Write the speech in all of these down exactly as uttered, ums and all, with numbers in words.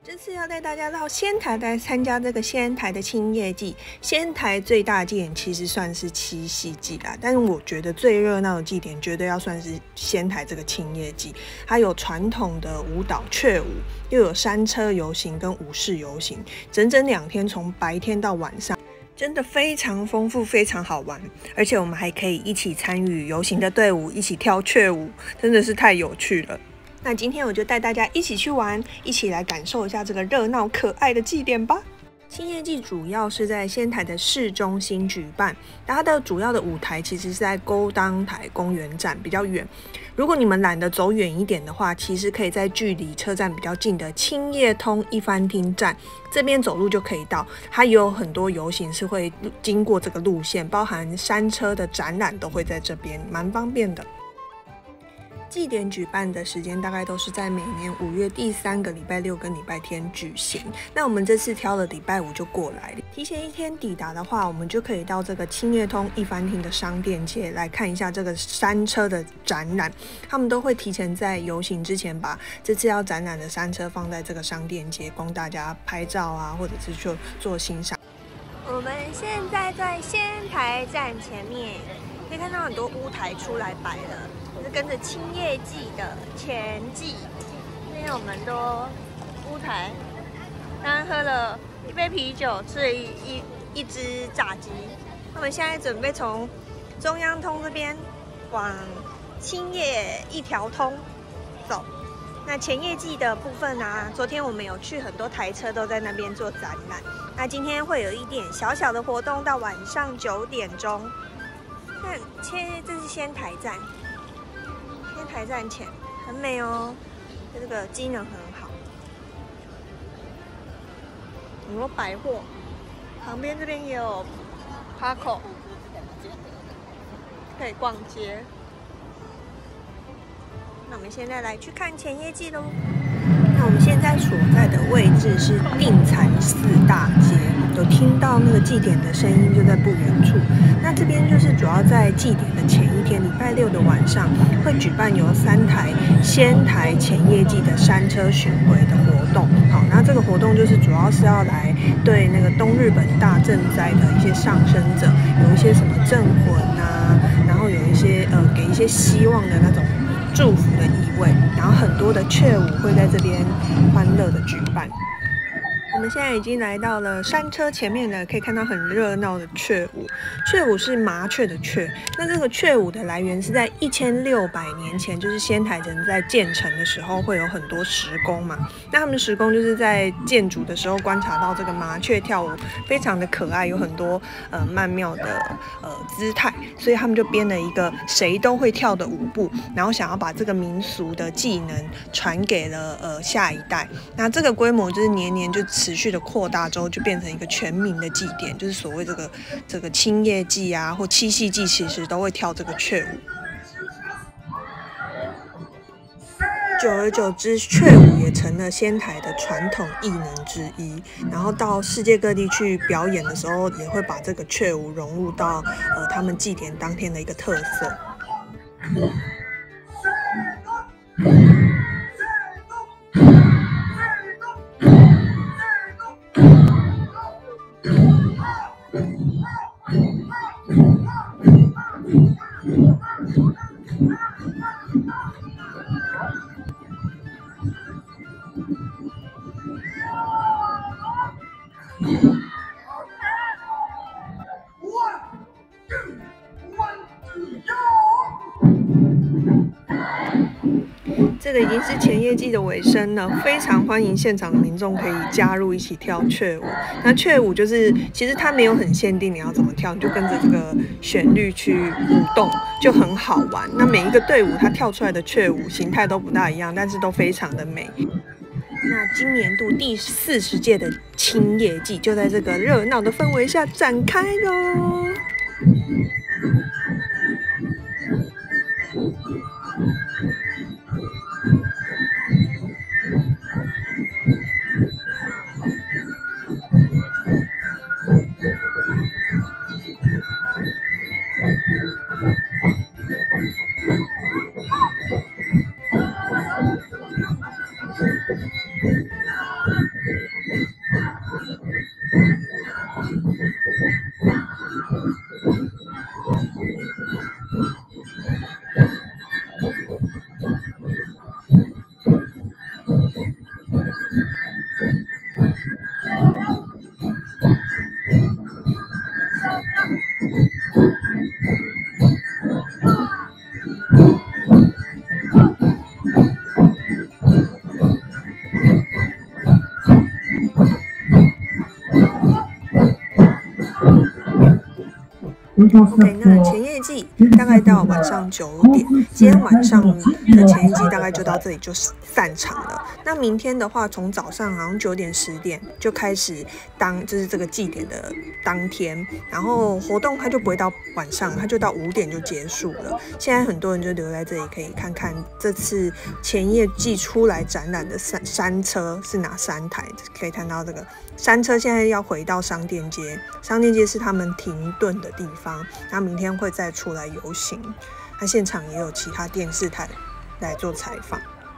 这次要带大家到仙台来参加这个仙台的青叶季。仙台最大祭典其实算是七夕祭啦，但是我觉得最热闹的祭典绝对要算是仙台这个青叶季。它有传统的舞蹈雀舞，又有山车游行跟武士游行，整整两天，从白天到晚上。真的非常丰富，非常好玩，而且我们还可以一起参与游行的队伍，一起跳雀舞，真的是太有趣了。那今天我就带大家一起去玩，一起来感受一下这个热闹可爱的祭典吧。青叶季主要是在仙台的市中心举办，它的主要的舞台其实是在勾当台公园站，比较远。如果你们懒得走远一点的话，其实可以在距离车站比较近的青叶通一番町站这边走路就可以到。它也有很多游行是会经过这个路线，包含山车的展览都会在这边，蛮方便的。祭典举办的时间大概都是在每年五月第三个礼拜六跟礼拜天举行。那我们这次挑了礼拜五就过来了，提前一天抵达的话，我们就可以到这个青叶通一番町的商店街来看一下这个山车的展览。他们都会提前在游行之前把这次要展览的山车放在这个商店街，供大家拍照啊，或者是就做欣赏。我们现在在仙台站前面，可以看到很多屋台出来摆了。是跟着青叶季的前季，今天我们都屋台，刚刚喝了一杯啤酒，吃了一一一只炸鸡。那我们现在准备从中央通这边往青叶一条通走。那前叶季的部分啊，昨天我们有去很多台车都在那边做展览。那今天会有一点小小的活动，到晚上九点钟。看，切，这是仙台站。仙台站前很美哦，这个机能很好。很多百货，旁边这边也有 Paco， 可以逛街。那我们现在来去看前叶季喽。那我们现在所在的位置是定禅寺大街，有听到那个祭典的声音就在不远处。那这边就是主要在祭典的前一天，礼拜六的晚上会举办由三台仙台前叶季的山车巡回的活动。好，那这个活动就是主要是要来对那个东日本大震灾的一些上升者，有一些什么镇魂啊，然后有一些呃给一些希望的那种祝福的意味，然后很多的雀舞会在这边欢乐的举办。我们现在已经来到了山车前面了，可以看到很热闹的雀舞。雀舞是麻雀的雀，那这个雀舞的来源是在一千六百年前，就是仙台人在建成的时候会有很多石工嘛。那他们石工就是在建筑的时候观察到这个麻雀跳舞非常的可爱，有很多呃曼妙的呃姿态，所以他们就编了一个谁都会跳的舞步，然后想要把这个民俗的技能传给了呃下一代。那这个规模就是年年就持续的扩大之后，就变成一个全民的祭典，就是所谓这个这个青叶季啊，或七夕季，其实都会跳这个雀舞。久而久之，雀舞也成了仙台的传统艺能之一。然后到世界各地去表演的时候，也会把这个雀舞融入到呃他们祭典当天的一个特色。这个已经是前叶季的尾声了，非常欢迎现场的民众可以加入一起跳雀舞。那雀舞就是其实它没有很限定你要怎么跳，你就跟着这个旋律去舞动，就很好玩。那每一个队伍它跳出来的雀舞形态都不大一样，但是都非常的美。那今年度第四十届的青叶季就在这个热闹的氛围下展开喽。 OK， 那前夜祭大概到晚上九点，今天晚上的前夜祭大概就到这里就散场了。那明天的话，从早上好像九点十点就开始当，就是这个祭典的当天，然后活动它就不会到晚上，它就到五点就结束了。现在很多人就留在这里，可以看看这次前夜祭出来展览的山山车是哪三台，可以看到这个山车现在要回到商店街，商店街是他们停顿的地方。那明天会再出来游行，那现场也有其他电视台来做采访。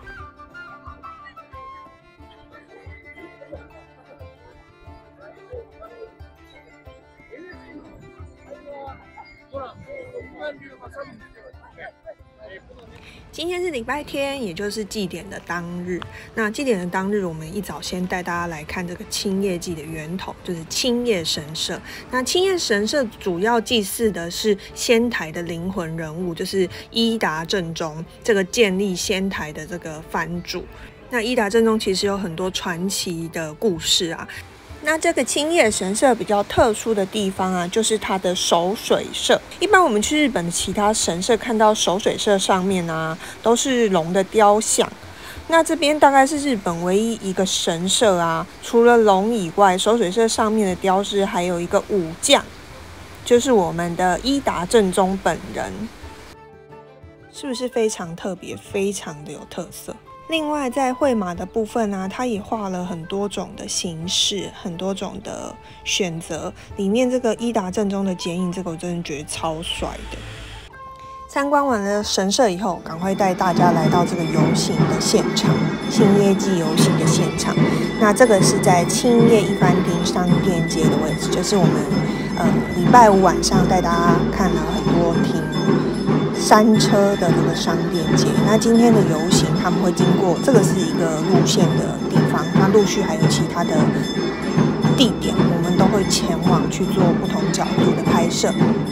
今天是礼拜天，也就是祭典的当日。那祭典的当日，我们一早先带大家来看这个青叶祭的源头，就是青叶神社。那青叶神社主要祭祀的是仙台的灵魂人物，就是伊达政宗这个建立仙台的这个藩主。那伊达政宗其实有很多传奇的故事啊。那这个青叶神社比较特殊的地方啊，就是它的守水社。一般我们去日本的其他神社看到守水社上面啊，都是龙的雕像。那这边大概是日本唯一一个神社啊，除了龙以外，守水社上面的雕饰还有一个武将，就是我们的伊达政宗本人。是不是非常特别，非常的有特色？另外，在绘马的部分呢、啊，它也画了很多种的形式，很多种的选择。里面这个伊达政宗的剪影，这个我真的觉得超帅的。参观完了神社以后，赶快带大家来到这个游行的现场，青叶祭游行的现场。那这个是在青叶一番町商店街的位置，就是我们呃礼拜五晚上带大家看了很多停山车的这个商店街。那今天的游行他们会经过，这个是一个路线的地方，那陆续还有其他的地点，我们都会前往去做不同角度的拍摄。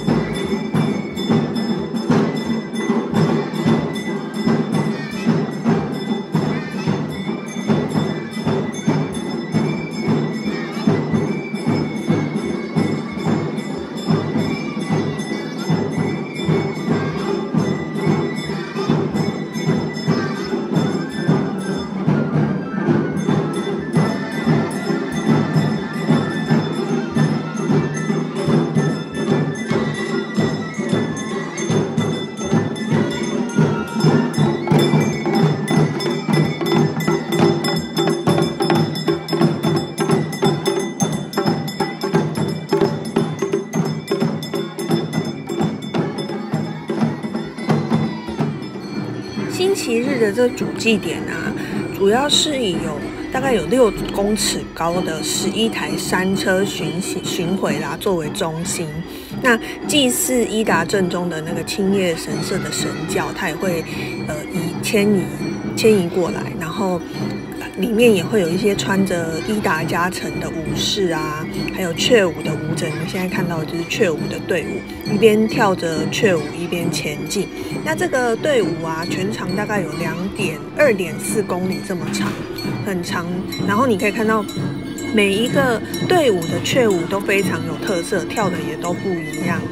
星期日的这主祭典啊，主要是以有大概有六公尺高的十一台山车巡行巡回啦作为中心。那祭祀伊达政宗的那个青叶神社的神教，它也会呃移迁移迁移过来，然后里面也会有一些穿着伊达加成的武士啊，还有雀舞的舞者。你们现在看到的就是雀舞的队伍，一边跳着雀舞一边前进。那这个队伍啊，全长大概有两点二点四公里这么长，很长。然后你可以看到每一个队伍的雀舞都非常有特色，跳的也都不一样。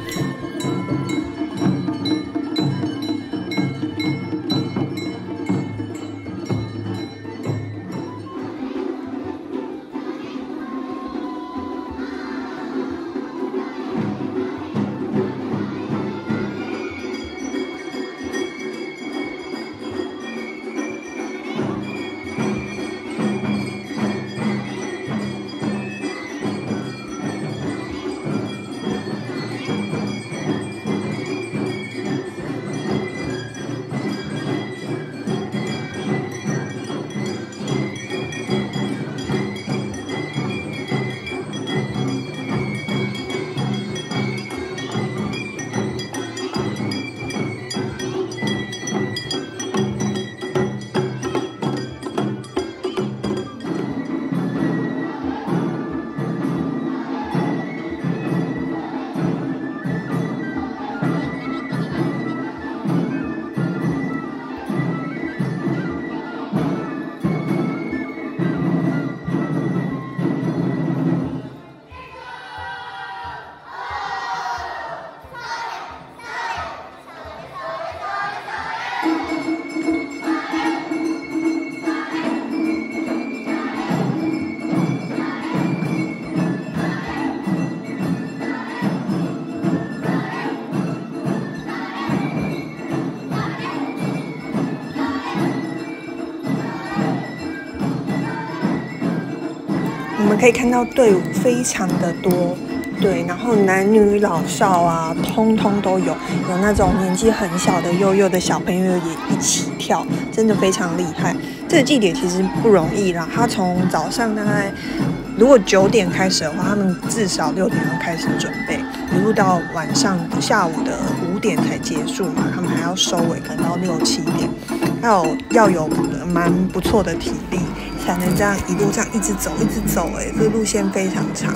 我们可以看到队伍非常的多，对，然后男女老少啊，通通都有，有那种年纪很小的幼幼的小朋友也一起跳，真的非常厉害。这个祭典其实不容易啦，它从早上大概如果九点开始的话，他们至少六点要开始准备，一路到晚上下午的五点才结束嘛，他们还要收尾，可能到六七点，还有要有蛮不错的体力，才能这样一路这样一直走一直走，哎，这个路线非常长。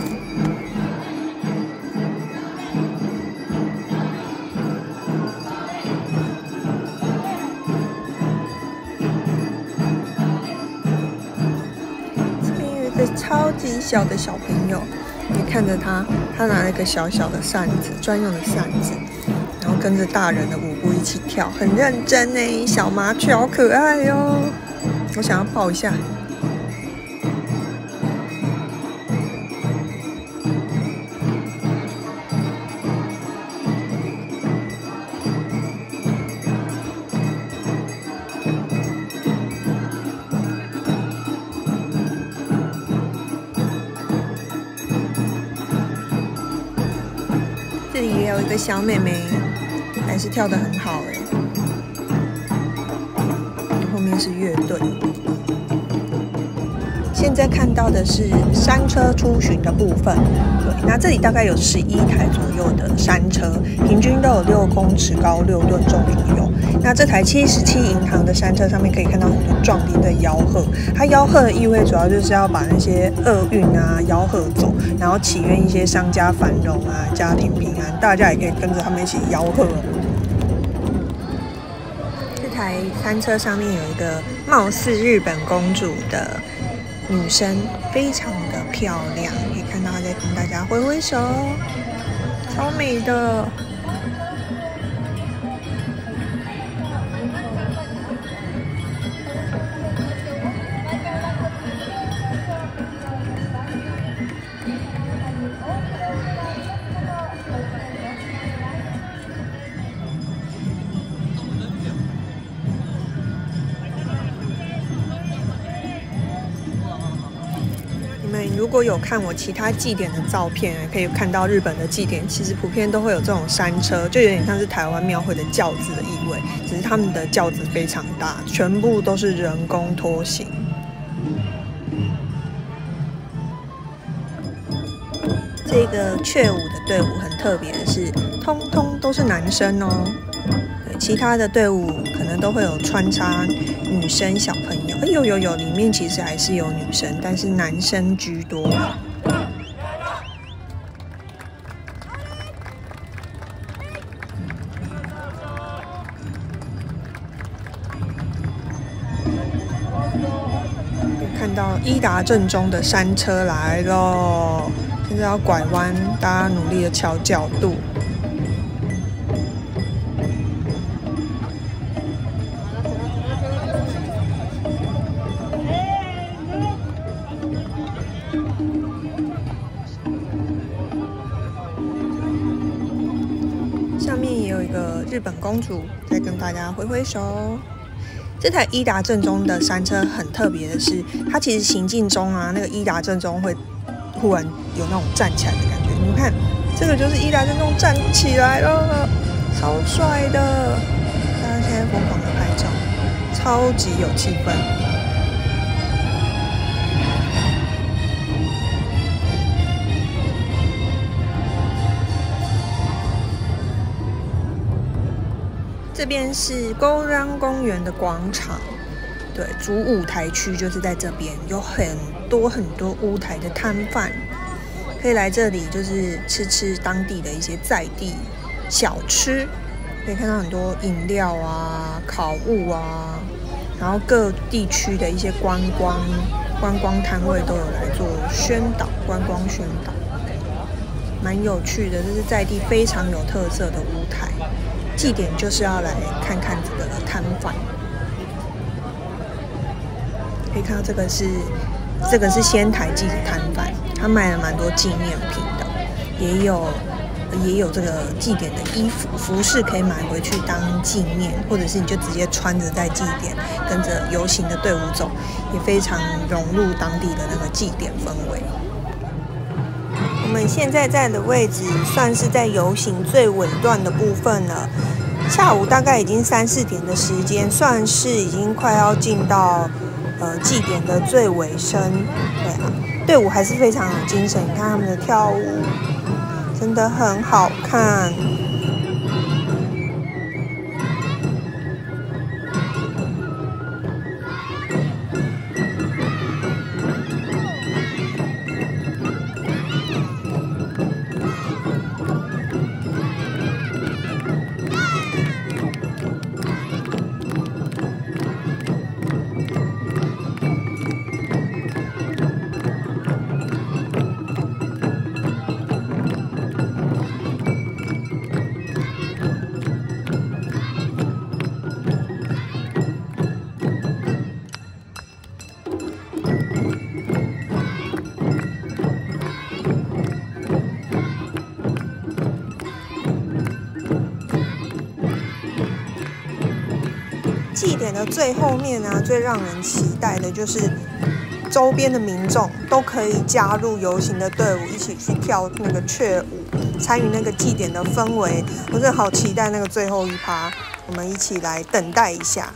超级小的小朋友，你看着他，他拿了一个小小的扇子，专用的扇子，然后跟着大人的舞步一起跳，很认真呢。小麻雀好可爱哟，我想要抱一下。这里也有一个小妹妹，还是跳得很好哎。后面是乐队。现在看到的是山车出巡的部分，对，那这里大概有十一台左右的山车，平均都有六公尺高、六吨重左右。那这台七十七银行的山车上面可以看到很多壮丽的吆喝，它吆喝的意味主要就是要把那些厄运啊吆喝走，然后祈愿一些商家繁荣啊、家庭平安，大家也可以跟着他们一起吆喝。这台山车上面有一个貌似日本公主的女生，非常的漂亮，可以看到她在跟大家挥挥手，超美的。如果有看我其他祭典的照片，可以看到日本的祭典其实普遍都会有这种山车，就有点像是台湾庙会的轿子的意味，只是他们的轿子非常大，全部都是人工拖行。这个雀舞的队伍很特别的是，通通都是男生哦。其他的队伍可能都会有穿插女生小朋友，哎有有有，里面其实还是有女生，但是男生居多。看到伊达正宗的山车来咯，现在要拐弯，大家努力的调角度。上面也有一个日本公主在跟大家挥挥手。这台伊达正宗的山车很特别的是，它其实行进中啊，那个伊达正宗会忽然有那种站起来的感觉。你们看，这个就是伊达正宗站起来了，超帅的！大家现在疯狂的拍照，超级有气氛。这边是勾让公园的广场，对，主舞台区就是在这边，有很多很多屋台的摊贩，可以来这里就是吃吃当地的一些在地小吃，可以看到很多饮料啊、烤物啊，然后各地区的一些观光观光摊位都有来做宣导，观光宣导，蛮有趣的，这是在地非常有特色的屋台。祭典就是要来看看这个摊贩，可以看到这个是这个是仙台祭的摊贩，他卖了蛮多纪念品的，也有也有这个祭典的衣服服饰可以买回去当纪念，或者是你就直接穿着在祭典跟着游行的队伍走， 也非常融入当地的那个祭典氛围。我们现在在的位置算是在游行最尾段的部分了。下午大概已经三四点的时间，算是已经快要进到呃祭典的最尾声。对啊，队伍还是非常有精神，你看他们的跳舞真的很好看。祭典的最后面呢、啊，最让人期待的就是周边的民众都可以加入游行的队伍，一起去跳那个雀舞，参与那个祭典的氛围。我真的好期待那个最后一趴，我们一起来等待一下。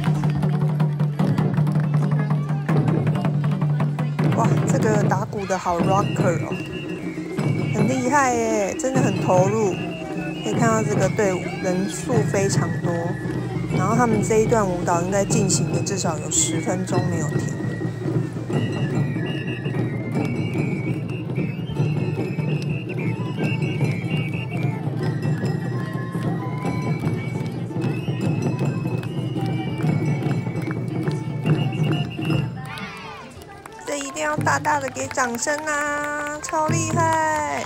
哇，这个打鼓的好 rocker 哦，很厉害耶，真的很投入。可以看到这个队伍人数非常多。然后他们这一段舞蹈应该进行的至少有十分钟没有停。这一定要大大的给掌声啊！超厉害！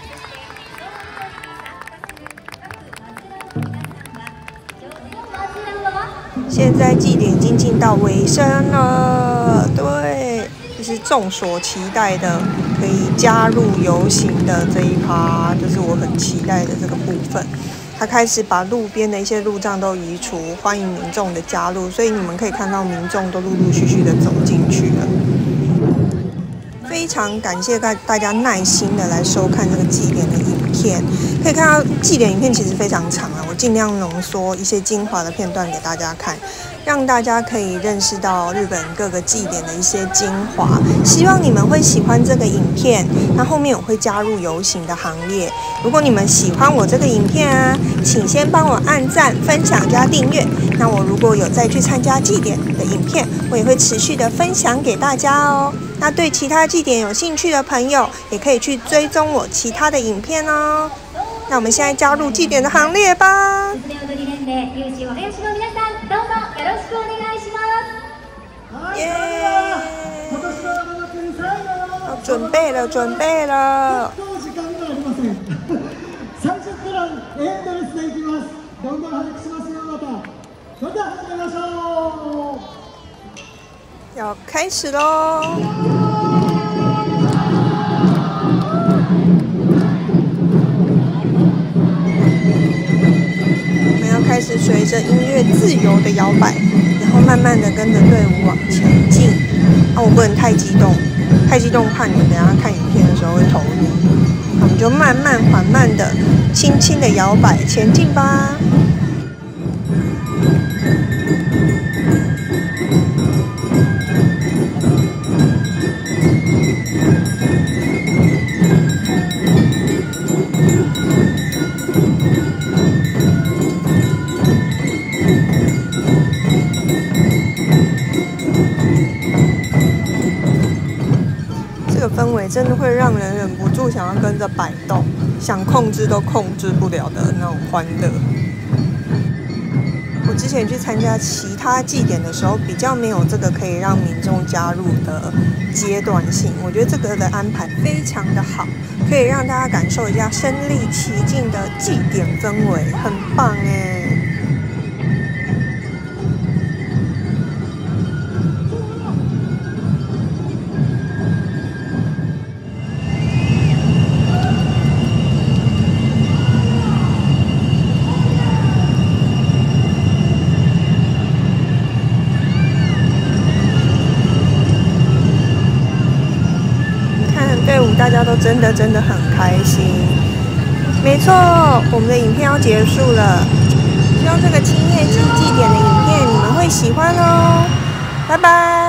现在祭典已经进到尾声了，对，就是众所期待的可以加入游行的这一趴，就是我很期待的这个部分。他开始把路边的一些路障都移除，欢迎民众的加入，所以你们可以看到民众都陆陆续续的走进去了。非常感谢大大家耐心的来收看这个祭典的影片，可以看到祭典影片其实非常长啊，我尽量浓缩一些精华的片段给大家看，让大家可以认识到日本各个祭典的一些精华。希望你们会喜欢这个影片，那后面我会加入游行的行列。如果你们喜欢我这个影片啊，请先帮我按赞、分享加订阅。那我如果有再去参加祭典的影片，我也会持续的分享给大家哦。那对其他祭典有兴趣的朋友，也可以去追踪我其他的影片哦。那我们现在加入祭典的行列吧。耶！准备了，准备了。要开始喽！我们要开始随着音乐自由的摇摆，然后慢慢的跟着队伍往前进。啊，我不能太激动，太激动怕你们等一下看影片的时候会投入。我们就慢慢缓慢的、轻轻的摇摆前进吧。这个氛围真的会让人忍不住想要跟着摆动，想控制都控制不了的那种欢乐。我之前去参加其他祭典的时候，比较没有这个可以让民众加入的阶段性。我觉得这个的安排非常的好，可以让大家感受一下身临其境的祭典氛围，很棒哎。 大家都真的真的很开心。没错，我们的影片要结束了，希望这个青叶祭祭典的影片你们会喜欢哦，拜拜。